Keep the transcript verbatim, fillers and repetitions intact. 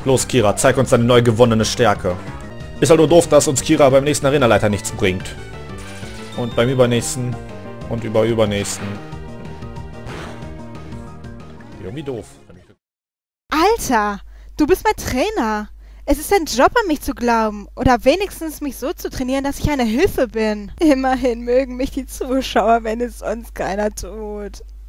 Los, Kira, zeig uns deine neu gewonnene Stärke. Ist halt nur doof, dass uns Kira beim nächsten Arenaleiter nichts bringt. Und beim übernächsten. Und über übernächsten. Irgendwie doof. Alter, du bist mein Trainer. Es ist dein Job, an mich zu glauben. Oder wenigstens mich so zu trainieren, dass ich eine Hilfe bin. Immerhin mögen mich die Zuschauer, wenn es sonst keiner tut.